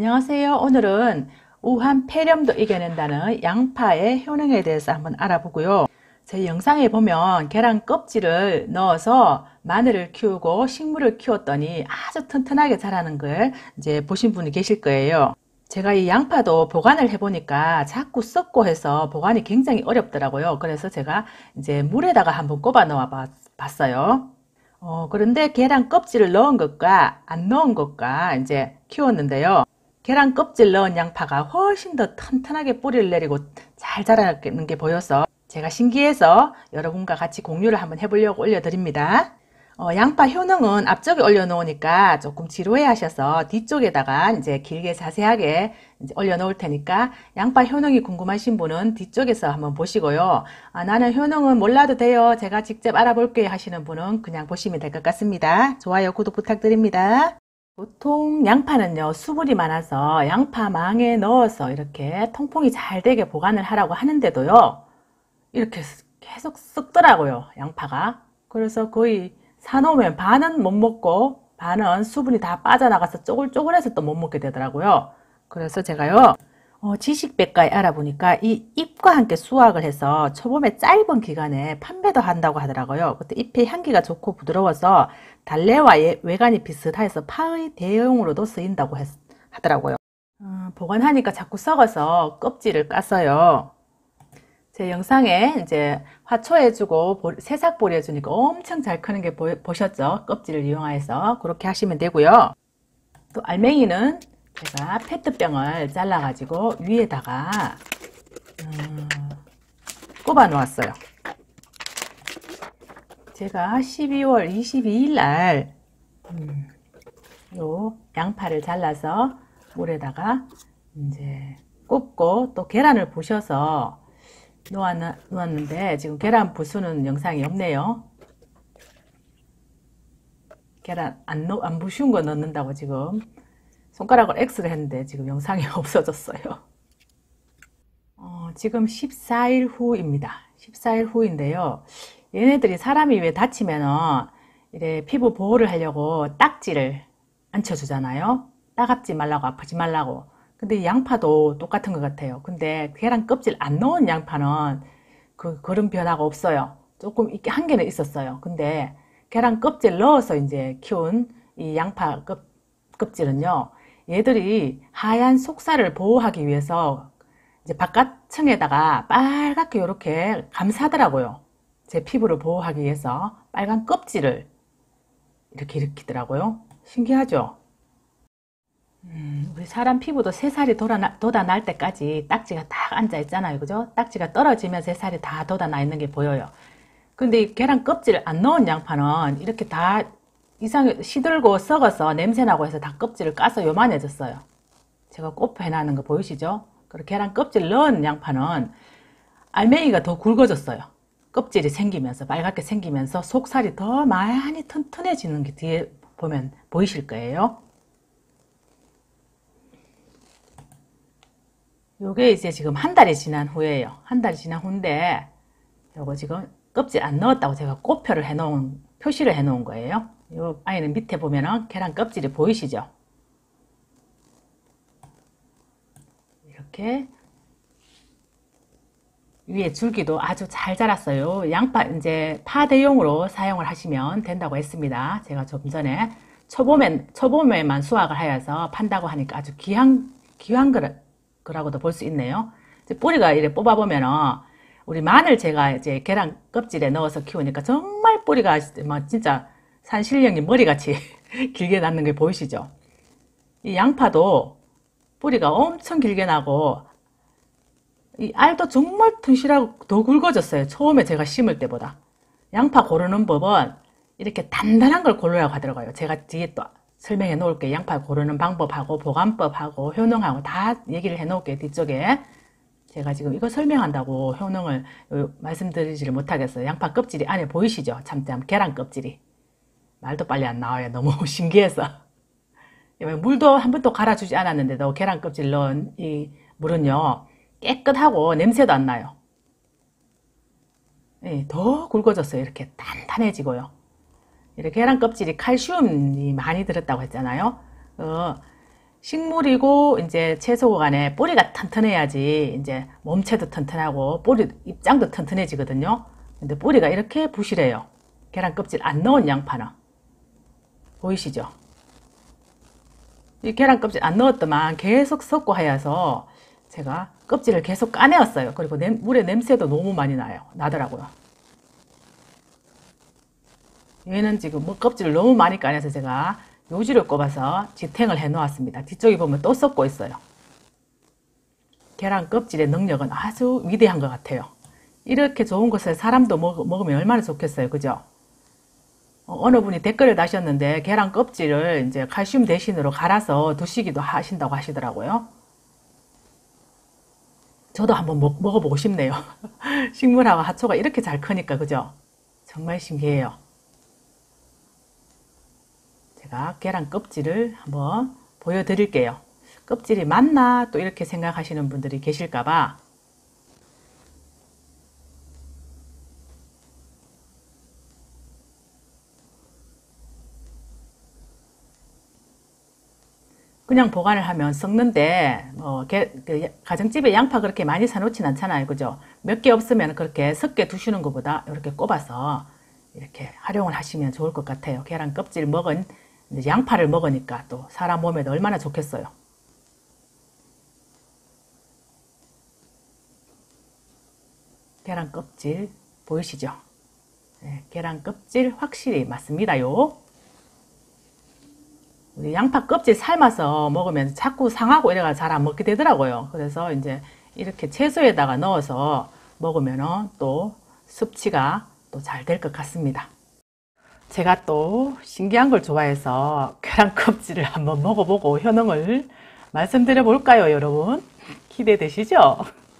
안녕하세요. 오늘은 우한 폐렴도 이겨낸다는 양파의 효능에 대해서 한번 알아보고요. 제 영상에 보면 계란 껍질을 넣어서 마늘을 키우고 식물을 키웠더니 아주 튼튼하게 자라는 걸 이제 보신 분이 계실 거예요. 제가 이 양파도 보관을 해보니까 자꾸 썩고 해서 보관이 굉장히 어렵더라고요. 그래서 제가 이제 물에다가 한번 꼽아 넣어 봤어요. 그런데 계란 껍질을 넣은 것과 안 넣은 것과 이제 키웠는데요. 계란 껍질 넣은 양파가 훨씬 더 튼튼하게 뿌리를 내리고 잘 자라는 게 보여서 제가 신기해서 여러분과 같이 공유를 한번 해보려고 올려드립니다. 양파 효능은 앞쪽에 올려놓으니까 조금 지루해 하셔서 뒤쪽에다가 이제 길게 자세하게 이제 올려놓을 테니까 양파 효능이 궁금하신 분은 뒤쪽에서 한번 보시고요. 나는 효능은 몰라도 돼요. 제가 직접 알아볼게요 하시는 분은 그냥 보시면 될 것 같습니다. 좋아요, 구독 부탁드립니다. 보통 양파는요, 수분이 많아서 양파망에 넣어서 이렇게 통풍이 잘 되게 보관을 하라고 하는데도요, 이렇게 계속 썩더라고요, 양파가. 그래서 거의 사놓으면 반은 못 먹고 반은 수분이 다 빠져나가서 쪼글쪼글해서 또 못 먹게 되더라고요. 그래서 제가요, 지식백과에 알아보니까 이 잎과 함께 수확을 해서 초봄에 짧은 기간에 판매도 한다고 하더라고요. 그때 잎의 향기가 좋고 부드러워서 달래와 외관이 비슷해서 파의 대용으로도 쓰인다고 하더라고요. 보관하니까 자꾸 썩어서 껍질을 깠어요. 제 영상에 이제 화초해주고 새싹보리 해주니까 엄청 잘 크는 게 보셨죠? 껍질을 이용해서 그렇게 하시면 되고요. 또 알맹이는 제가 페트병을 잘라 가지고 위에다가 꼽아 놓았어요. 제가 12월 22일 날 요 양파를 잘라서 물에다가 이제 꼽고 또 계란을 부셔서 놓았는데 지금 계란 부수는 영상이 없네요. 계란 안 부순 거 넣는다고 지금 손가락을 X를 했는데 지금 영상이 없어졌어요. 지금 14일 후입니다. 14일 후인데요. 얘네들이 사람이 왜 다치면은 이래 피부 보호를 하려고 딱지를 앉혀주잖아요. 따갑지 말라고, 아프지 말라고. 근데 이 양파도 똑같은 것 같아요. 근데 계란 껍질 안 넣은 양파는 그런 변화가 없어요. 조금 한계는 있었어요. 근데 계란 껍질 넣어서 이제 키운 이 양파 껍질은요, 얘들이 하얀 속살을 보호하기 위해서 이제 바깥층에다가 빨갛게 이렇게 감싸더라고요. 제 피부를 보호하기 위해서 빨간 껍질을 이렇게 일으키더라고요. 신기하죠? 우리 사람 피부도 새살이 돋아날 때까지 딱지가 딱 앉아 있잖아요. 그죠? 딱지가 떨어지면 새살이 다 돋아나 있는 게 보여요. 근데 이 계란 껍질을 안 넣은 양파는 이렇게 다 시들고 썩어서 냄새나고 해서 다 껍질을 까서 요만해졌어요. 제가 꼽 해놨는 거 보이시죠? 그리고 계란 껍질 넣은 양파는 알맹이가 더 굵어졌어요. 껍질이 생기면서 빨갛게 생기면서 속살이 더 많이 튼튼해지는 게 뒤에 보면 보이실 거예요. 요게 이제 지금 한 달이 지난 후예요. 한 달이 지난 후인데 요거 지금 껍질 안 넣었다고 제가 표시를 해놓은 거예요. 요 아이는 밑에 보면은 계란 껍질이 보이시죠? 이렇게 위에 줄기도 아주 잘 자랐어요. 양파 이제 파 대용으로 사용을 하시면 된다고 했습니다. 제가 좀 전에 초봄에만 수확을 하여서 판다고 하니까 아주 귀한 거라고도 볼 수 있네요. 뿌리가 이렇게 뽑아보면은 우리 마늘 제가 이제 계란 껍질에 넣어서 키우니까 정말 뿌리가 막 진짜 산신령이 머리같이 길게 났는 게 보이시죠? 이 양파도 뿌리가 엄청 길게 나고 이 알도 정말 튼실하고 더 굵어졌어요. 처음에 제가 심을 때보다. 양파 고르는 법은 이렇게 단단한 걸 고르라고 하더라고요. 제가 뒤에 또 설명해 놓을게요. 양파 고르는 방법하고 보관법하고 효능하고 다 얘기를 해 놓을게요. 뒤쪽에. 제가 지금 이거 설명한다고 효능을 말씀드리지를 못하겠어요. 양파 껍질이 안에 보이시죠? 참참 계란 껍질이. 말도 빨리 안 나와요. 너무 신기해서. 물도 한 번도 갈아주지 않았는데도 계란 껍질 넣은 이 물은요, 깨끗하고 냄새도 안 나요. 더 굵어졌어요. 이렇게 단단해지고요. 이렇게 계란 껍질이 칼슘이 많이 들었다고 했잖아요. 식물이고 이제 채소 간에 뿌리가 튼튼해야지 이제 몸체도 튼튼하고 뿌리 입장도 튼튼해지거든요. 근데 뿌리가 이렇게 부실해요. 계란 껍질 안 넣은 양파는. 보이시죠? 이 계란 껍질 안 넣었더만 계속 섞고 하여서 제가 껍질을 계속 까내었어요. 그리고 물의 냄새도 너무 많이 나더라고요. 얘는 지금 뭐 껍질을 너무 많이 까내서 제가 요지를 꼽아서 지탱을 해 놓았습니다. 뒤쪽에 보면 또 썩고 있어요. 계란 껍질의 능력은 아주 위대한 것 같아요. 이렇게 좋은 것을 사람도 먹으면 얼마나 좋겠어요. 그죠? 어느 분이 댓글을 다셨는데 계란 껍질을 이제 칼슘 대신으로 갈아서 드시기도 하신다고 하시더라고요. 저도 한번 먹어보고 싶네요. 식물하고 하초가 이렇게 잘 크니까 그죠? 정말 신기해요. 제가 계란 껍질을 한번 보여드릴게요. 껍질이 맞나 또 이렇게 생각하시는 분들이 계실까봐 그냥 보관을 하면 썩는데 가정집에 양파 그렇게 많이 사놓진 않잖아요. 그죠? 몇 개 없으면 그렇게 섞게 두시는 것보다 이렇게 꼽아서 이렇게 활용을 하시면 좋을 것 같아요. 계란 껍질 먹은 양파를 먹으니까 또 사람 몸에도 얼마나 좋겠어요. 계란 껍질 보이시죠? 네, 계란 껍질 확실히 맞습니다요. 우리 양파 껍질 삶아서 먹으면 자꾸 상하고 이래가 잘 안 먹게 되더라고요. 그래서 이제 이렇게 채소에다가 넣어서 먹으면 또 섭취가 또 잘 될 것 같습니다. 제가 또 신기한 걸 좋아해서 계란 껍질을 한번 먹어보고 효능을 말씀드려 볼까요, 여러분? 기대되시죠?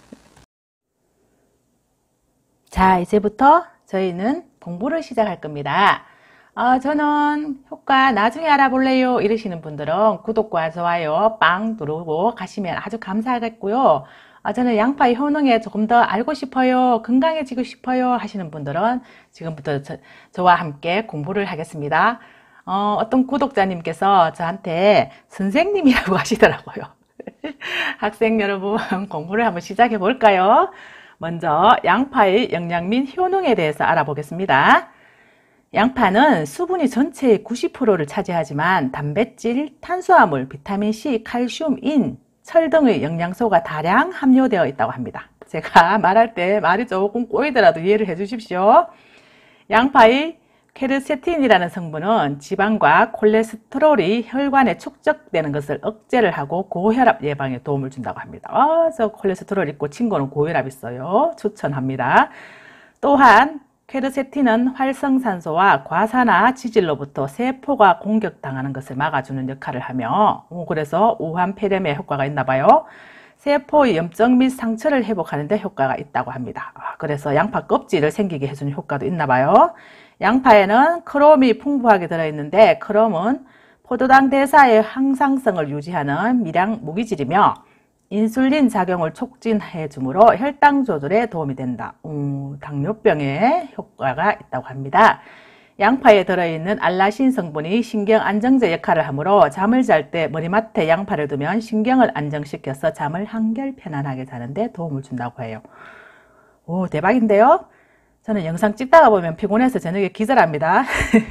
자, 이제부터 저희는 공부를 시작할 겁니다. 저는 효과 나중에 알아볼래요 이러시는 분들은 구독과 좋아요 빵 누르고 가시면 아주 감사하겠고요. 저는 양파의 효능에 조금 더 알고 싶어요, 건강해지고 싶어요 하시는 분들은 지금부터 저와 함께 공부를 하겠습니다. 어떤 구독자님께서 저한테 선생님이라고 하시더라고요. 학생 여러분, 공부를 한번 시작해 볼까요? 먼저 양파의 영양 및 효능에 대해서 알아보겠습니다. 양파는 수분이 전체의 90%를 차지하지만 단백질, 탄수화물, 비타민C, 칼슘, 인, 철 등의 영양소가 다량 함유되어 있다고 합니다. 제가 말할 때 말이 조금 꼬이더라도 이해를 해 주십시오. 양파의 케르세틴이라는 성분은 지방과 콜레스테롤이 혈관에 축적되는 것을 억제를 하고 고혈압 예방에 도움을 준다고 합니다. 저 콜레스테롤 있고 친구는 고혈압 있어요. 추천합니다. 또한 케르세틴은 활성산소와 과산화 지질로부터 세포가 공격당하는 것을 막아주는 역할을 하며 그래서 우한 폐렴에 효과가 있나 봐요. 세포의 염증 및 상처를 회복하는 데 효과가 있다고 합니다. 그래서 양파 껍질을 생기게 해주는 효과도 있나 봐요. 양파에는 크롬이 풍부하게 들어있는데 크롬은 포도당 대사의 항상성을 유지하는 미량 무기질이며 인슐린 작용을 촉진해 주므로 혈당 조절에 도움이 된다. 당뇨병에 효과가 있다고 합니다. 양파에 들어있는 알라신 성분이 신경 안정제 역할을 하므로 잠을 잘 때 머리맡에 양파를 두면 신경을 안정시켜서 잠을 한결 편안하게 자는데 도움을 준다고 해요. 오, 대박인데요? 저는 영상 찍다가 보면 피곤해서 저녁에 기절합니다.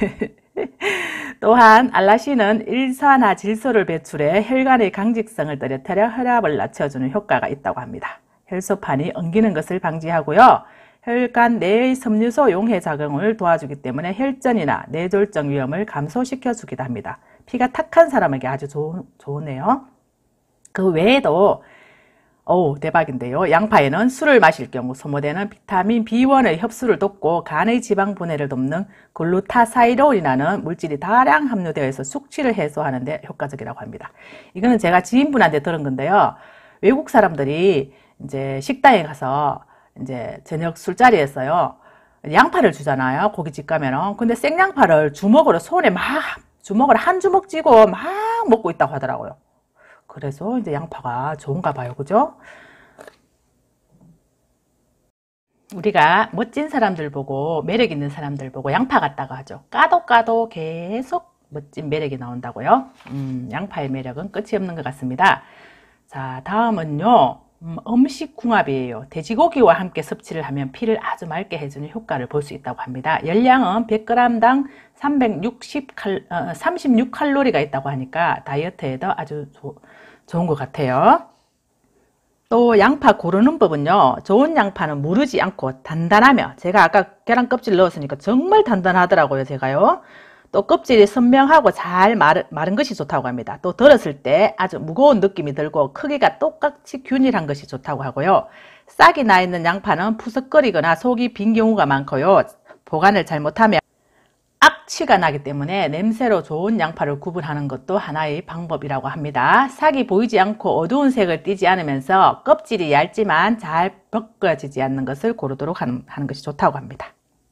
또한 알라신은 일산화질소를 배출해 혈관의 강직성을 떨어뜨려 혈압을 낮춰주는 효과가 있다고 합니다. 혈소판이 엉기는 것을 방지하고요. 혈관 내의 섬유소 용해 작용을 도와주기 때문에 혈전이나 뇌졸중 위험을 감소시켜 주기도 합니다. 피가 탁한 사람에게 아주 좋으네요. 그 외에도 대박인데요. 양파에는 술을 마실 경우 소모되는 비타민 B1의 흡수를 돕고 간의 지방 분해를 돕는 글루타사이론이라는 물질이 다량 함유되어 있어 숙취를 해소하는 데 효과적이라고 합니다. 이거는 제가 지인분한테 들은 건데요. 외국 사람들이 이제 식당에 가서 이제 저녁 술자리에서요. 양파를 주잖아요. 고깃집 가면은. 근데 생양파를 주먹으로 주먹을 한 주먹 쥐고 막 먹고 있다고 하더라고요. 그래서 이제 양파가 좋은가 봐요. 그죠? 우리가 멋진 사람들 보고 매력 있는 사람들 보고 양파 같다고 하죠. 까도 계속 멋진 매력이 나온다고요. 양파의 매력은 끝이 없는 것 같습니다. 자, 다음은요. 음식궁합이에요. 돼지고기와 함께 섭취를 하면 피를 아주 맑게 해주는 효과를 볼 수 있다고 합니다. 열량은 100g당 36칼로리가 있다고 하니까 다이어트에도 아주 좋은 것 같아요. 또 양파 고르는 법은요. 좋은 양파는 무르지 않고 단단하며, 제가 아까 계란 껍질 넣었으니까 정말 단단하더라고요. 제가요. 또 껍질이 선명하고 잘 마른 것이 좋다고 합니다. 또 덜었을 때 아주 무거운 느낌이 들고 크기가 똑같이 균일한 것이 좋다고 하고요. 싹이 나 있는 양파는 푸석거리거나 속이 빈 경우가 많고요. 보관을 잘못하면 악취가 나기 때문에 냄새로 좋은 양파를 구분하는 것도 하나의 방법이라고 합니다. 싹이 보이지 않고 어두운 색을 띠지 않으면서 껍질이 얇지만 잘 벗겨지지 않는 것을 고르도록 하는 것이 좋다고 합니다.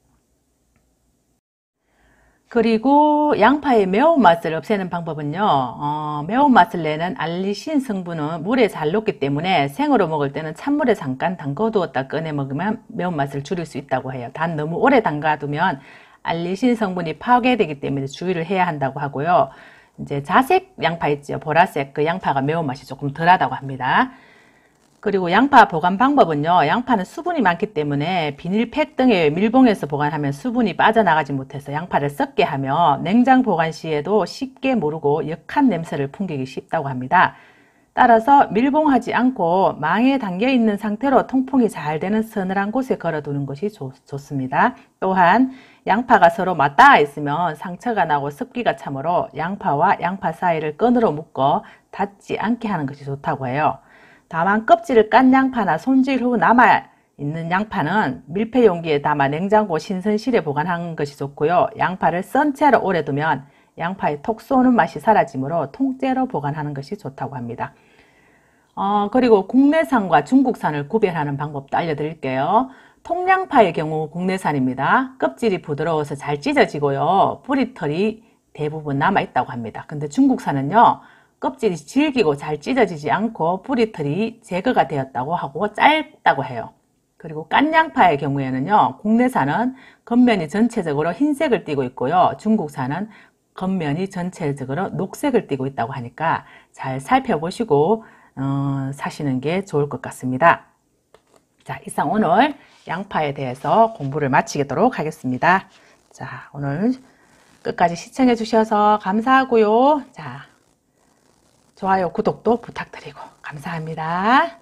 그리고 양파의 매운맛을 없애는 방법은요. 매운맛을 내는 알리신 성분은 물에 잘 녹기 때문에 생으로 먹을 때는 찬물에 잠깐 담궈두었다 꺼내 먹으면 매운맛을 줄일 수 있다고 해요. 단 너무 오래 담가두면 알리신 성분이 파괴되기 때문에 주의를 해야 한다고 하고요. 이제 자색 양파 있죠. 보라색 그 양파가 매운맛이 조금 덜하다고 합니다. 그리고 양파 보관 방법은요. 양파는 수분이 많기 때문에 비닐팩 등의 밀봉해서 보관하면 수분이 빠져나가지 못해서 양파를 썩게 하며 냉장 보관 시에도 쉽게 무르고 역한 냄새를 풍기기 쉽다고 합니다. 따라서 밀봉하지 않고 망에 담겨 있는 상태로 통풍이 잘 되는 서늘한 곳에 걸어두는 것이 좋습니다. 또한 양파가 서로 맞닿아 있으면 상처가 나고 습기가 차므로 양파와 양파 사이를 끈으로 묶어 닿지 않게 하는 것이 좋다고 해요. 다만 껍질을 깐 양파나 손질 후 남아있는 양파는 밀폐 용기에 담아 냉장고 신선실에 보관하는 것이 좋고요. 양파를 썬 채로 오래 두면 양파의 톡 쏘는 맛이 사라지므로 통째로 보관하는 것이 좋다고 합니다. 그리고 국내산과 중국산을 구별하는 방법도 알려드릴게요. 통양파의 경우 국내산입니다. 껍질이 부드러워서 잘 찢어지고요. 뿌리털이 대부분 남아있다고 합니다. 근데 중국산은요. 껍질이 질기고 잘 찢어지지 않고 뿌리털이 제거가 되었다고 하고 짧다고 해요. 그리고 깐 양파의 경우에는요. 국내산은 겉면이 전체적으로 흰색을 띠고 있고요. 중국산은 겉면이 전체적으로 녹색을 띠고 있다고 하니까 잘 살펴보시고 사시는 게 좋을 것 같습니다. 자, 이상 오늘 양파에 대해서 공부를 마치도록 하겠습니다. 자, 오늘 끝까지 시청해 주셔서 감사하고요. 자, 좋아요, 구독도 부탁드리고 감사합니다.